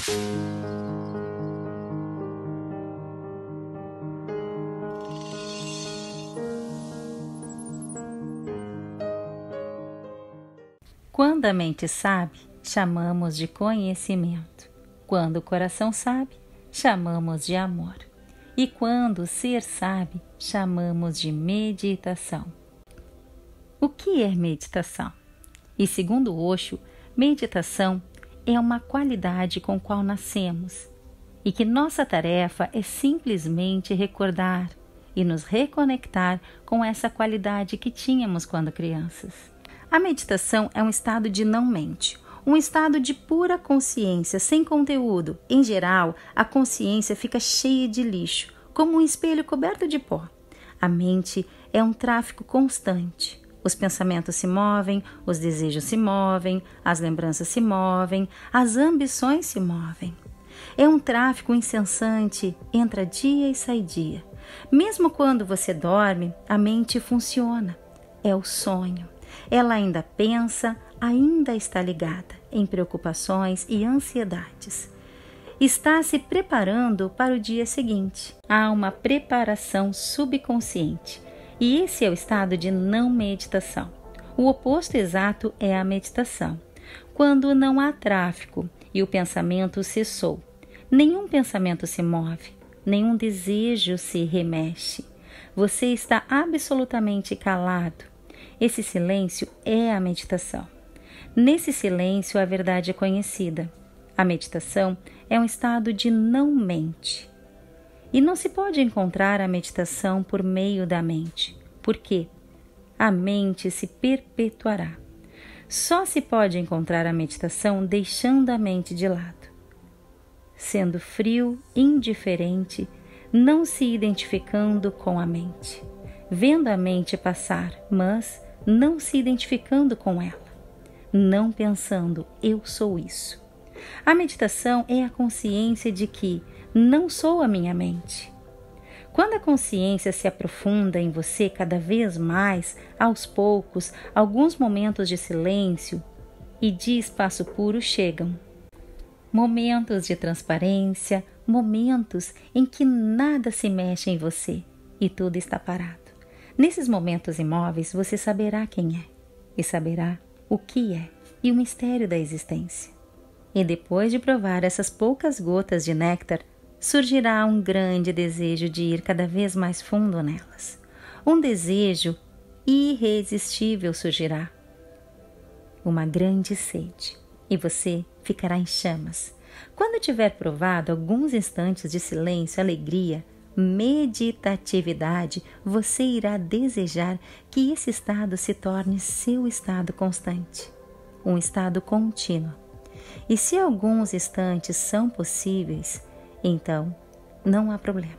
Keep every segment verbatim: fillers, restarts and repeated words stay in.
Quando a mente sabe, chamamos de conhecimento. Quando o coração sabe, chamamos de amor. E quando o ser sabe, chamamos de meditação. O que é meditação? E segundo Osho, meditação é uma qualidade com qual nascemos e que nossa tarefa é simplesmente recordar e nos reconectar com essa qualidade que tínhamos quando crianças. A meditação é um estado de não-mente, um estado de pura consciência, sem conteúdo. Em geral, a consciência fica cheia de lixo, como um espelho coberto de pó. A mente é um tráfico constante. Os pensamentos se movem, os desejos se movem, as lembranças se movem, as ambições se movem. É um tráfico incessante, entra dia e sai dia. Mesmo quando você dorme, a mente funciona. É o sonho. Ela ainda pensa, ainda está ligada em preocupações e ansiedades. Está se preparando para o dia seguinte. Há uma preparação subconsciente. E esse é o estado de não meditação. O oposto exato é a meditação, quando não há tráfico e o pensamento cessou. Nenhum pensamento se move, nenhum desejo se remexe. Você está absolutamente calado. Esse silêncio é a meditação. Nesse silêncio, a verdade é conhecida. A meditação é um estado de não-mente. E não se pode encontrar a meditação por meio da mente. Por quê? A mente se perpetuará. Só se pode encontrar a meditação deixando a mente de lado. Sendo frio, indiferente, não se identificando com a mente. Vendo a mente passar, mas não se identificando com ela. Não pensando, eu sou isso. A meditação é a consciência de que não sou a minha mente. Quando a consciência se aprofunda em você cada vez mais, aos poucos, alguns momentos de silêncio e de espaço puro chegam. Momentos de transparência, momentos em que nada se mexe em você e tudo está parado. Nesses momentos imóveis, você saberá quem é e saberá o que é e o mistério da existência. E depois de provar essas poucas gotas de néctar, surgirá um grande desejo de ir cada vez mais fundo nelas. Um desejo irresistível surgirá. Uma grande sede. E você ficará em chamas. Quando tiver provado alguns instantes de silêncio, alegria, meditatividade, você irá desejar que esse estado se torne seu estado constante, um estado contínuo. E se alguns instantes são possíveis, então não há problema.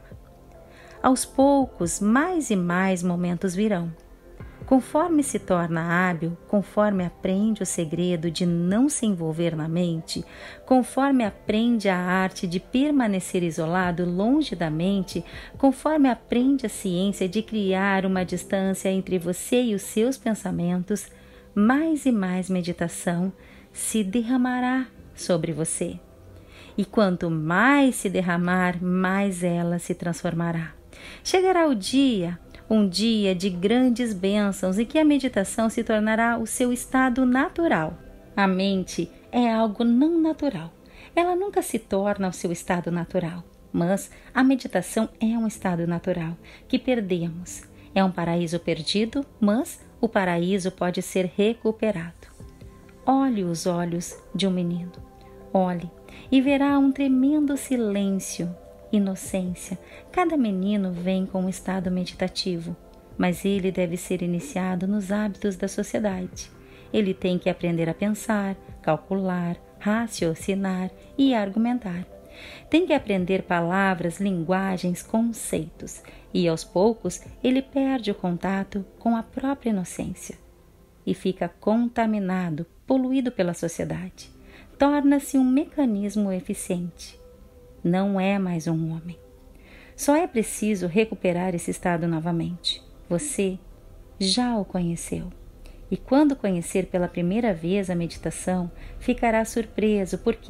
Aos poucos, mais e mais momentos virão. Conforme se torna hábil, conforme aprende o segredo de não se envolver na mente, conforme aprende a arte de permanecer isolado longe da mente, conforme aprende a ciência de criar uma distância entre você e os seus pensamentos, mais e mais meditação se derramará sobre você. E quanto mais se derramar, mais ela se transformará. Chegará o dia Um dia de grandes bênçãos em que a meditação se tornará o seu estado natural. A mente é algo não natural. Ela nunca se torna o seu estado natural. Mas a meditação é um estado natural que perdemos. É um paraíso perdido, mas o paraíso pode ser recuperado. Olhe os olhos de um menino. Olhe e verá um tremendo silêncio. Inocência. Cada menino vem com um estado meditativo, mas ele deve ser iniciado nos hábitos da sociedade. Ele tem que aprender a pensar, calcular, raciocinar e argumentar. Tem que aprender palavras, linguagens, conceitos, e aos poucos ele perde o contato com a própria inocência e fica contaminado, poluído pela sociedade. Torna-se um mecanismo eficiente. Não é mais um homem. Só é preciso recuperar esse estado novamente. Você já o conheceu. E quando conhecer pela primeira vez a meditação, ficará surpreso porque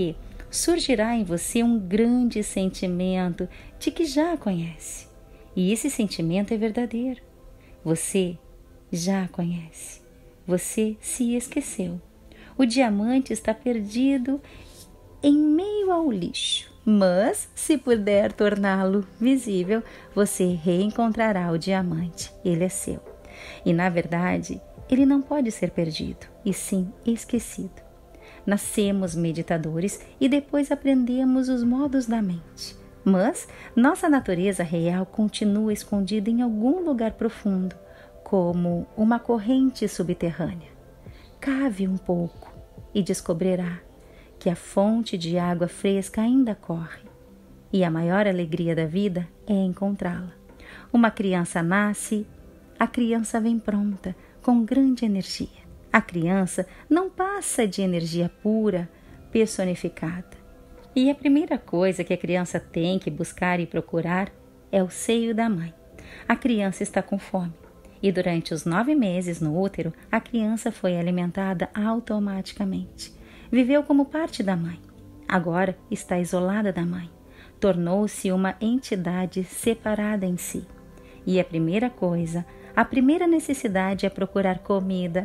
surgirá em você um grande sentimento de que já a conhece. E esse sentimento é verdadeiro. Você já a conhece. Você se esqueceu. O diamante está perdido em meio ao lixo. Mas, se puder torná-lo visível, você reencontrará o diamante. Ele é seu. E, na verdade, ele não pode ser perdido, e sim esquecido. Nascemos meditadores e depois aprendemos os modos da mente. Mas nossa natureza real continua escondida em algum lugar profundo, como uma corrente subterrânea. Cave um pouco e descobrirá que a fonte de água fresca ainda corre, e a maior alegria da vida é encontrá-la. Uma criança nasce, a criança vem pronta, com grande energia. A criança não passa de energia pura, personificada. E a primeira coisa que a criança tem que buscar e procurar é o seio da mãe. A criança está com fome, e durante os nove meses no útero, a criança foi alimentada automaticamente. Viveu como parte da mãe. Agora está isolada da mãe. Tornou-se uma entidade separada em si. E a primeira coisa, a primeira necessidade é procurar comida.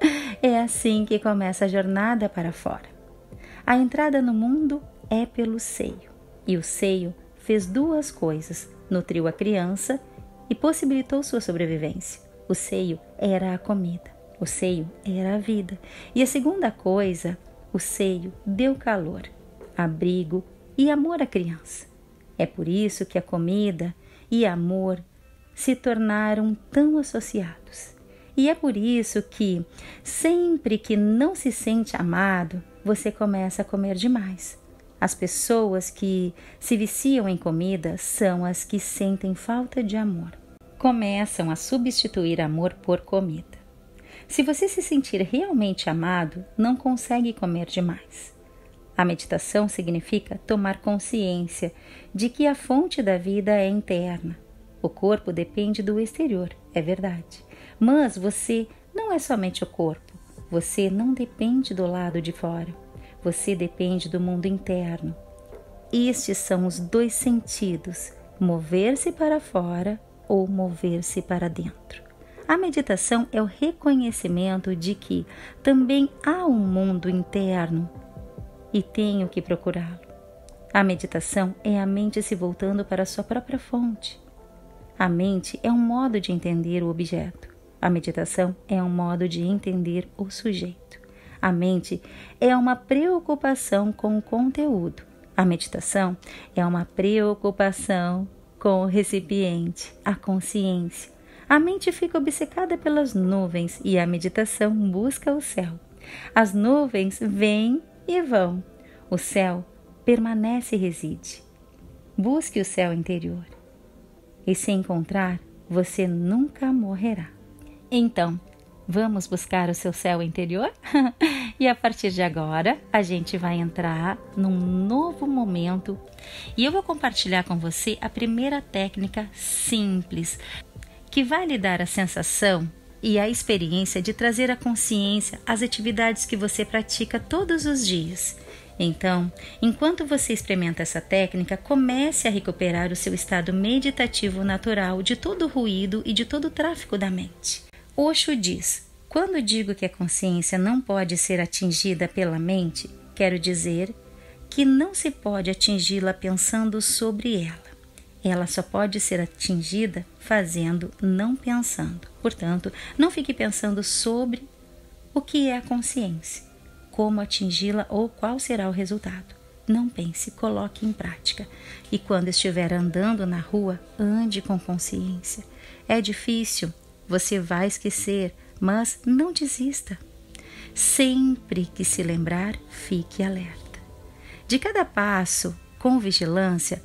É assim que começa a jornada para fora. A entrada no mundo é pelo seio. E o seio fez duas coisas: nutriu a criança e possibilitou sua sobrevivência. O seio era a comida. O seio era a vida. E a segunda coisa, o seio deu calor, abrigo e amor à criança. É por isso que a comida e amor se tornaram tão associados. E é por isso que, sempre que não se sente amado, você começa a comer demais. As pessoas que se viciam em comida são as que sentem falta de amor. Começam a substituir amor por comida. Se você se sentir realmente amado, não consegue comer demais. A meditação significa tomar consciência de que a fonte da vida é interna. O corpo depende do exterior, é verdade. Mas você não é somente o corpo. Você não depende do lado de fora. Você depende do mundo interno. Estes são os dois sentidos: mover-se para fora ou mover-se para dentro. A meditação é o reconhecimento de que também há um mundo interno e tenho que procurá-lo. A meditação é a mente se voltando para a sua própria fonte. A mente é um modo de entender o objeto. A meditação é um modo de entender o sujeito. A mente é uma preocupação com o conteúdo. A meditação é uma preocupação com o recipiente, a consciência. A mente fica obcecada pelas nuvens e a meditação busca o céu. As nuvens vêm e vão. O céu permanece e reside. Busque o céu interior. E se encontrar, você nunca morrerá. Então, vamos buscar o seu céu interior? E a partir de agora, a gente vai entrar num novo momento e eu vou compartilhar com você a primeira técnica simples que vai lhe dar a sensação e a experiência de trazer a consciência às atividades que você pratica todos os dias. Então, enquanto você experimenta essa técnica, comece a recuperar o seu estado meditativo natural de todo o ruído e de todo o tráfego da mente. Osho diz: quando digo que a consciência não pode ser atingida pela mente, quero dizer que não se pode atingi-la pensando sobre ela. Ela só pode ser atingida fazendo, não pensando. Portanto, não fique pensando sobre o que é a consciência, como atingi-la ou qual será o resultado. Não pense, coloque em prática. E quando estiver andando na rua, ande com consciência. É difícil, você vai esquecer, mas não desista. Sempre que se lembrar, fique alerta. De cada passo, com vigilância,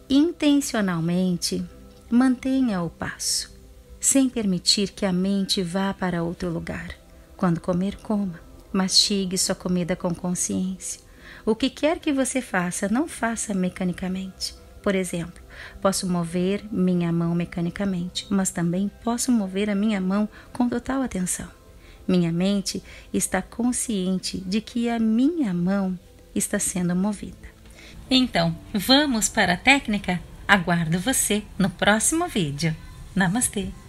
intencionalmente, mantenha o passo, sem permitir que a mente vá para outro lugar. Quando comer, coma. Mastigue sua comida com consciência. O que quer que você faça, não faça mecanicamente. Por exemplo, posso mover minha mão mecanicamente, mas também posso mover a minha mão com total atenção. Minha mente está consciente de que a minha mão está sendo movida. Então, vamos para a técnica? Aguardo você no próximo vídeo. Namastê!